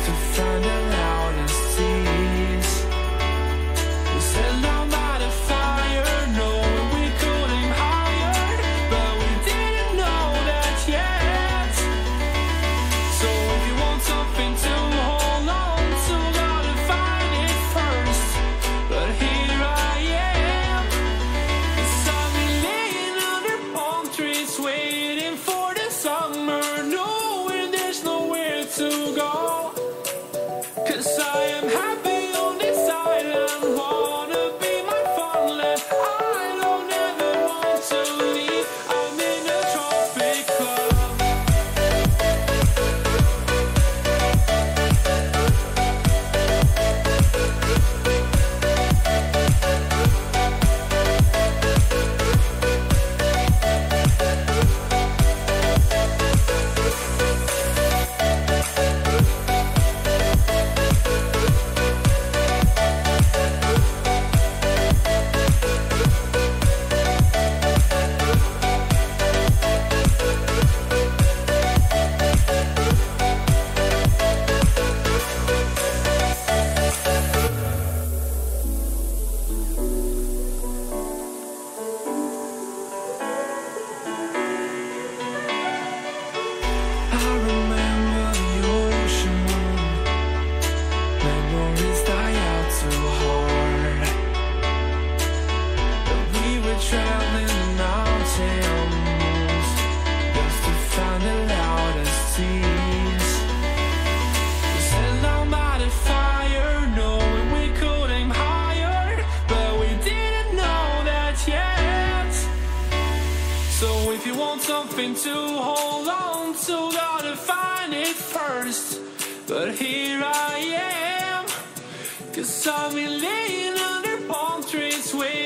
to find the loudest tease. We set down by the fire, knowing we could aim higher, but we didn't know that yet. So if you want something to hold on to, gotta find it first. But here I am, 'cause I've been laying under palm trees, waiting for the summer, knowing there's nowhere to go. 'Cause I am happy on this island, wanna be my farmland. I don't ever want to leave, I'm in a tropic club. I remember the ocean wind, memories die out too hard. But we were traveling the mountains just to find the loudest tease. We sat down by the fire, knowing we could aim higher, but we didn't know that yet. So if you want something to hold on to, gotta find it first. But here I am, 'cause I've been laying under palm trees, waiting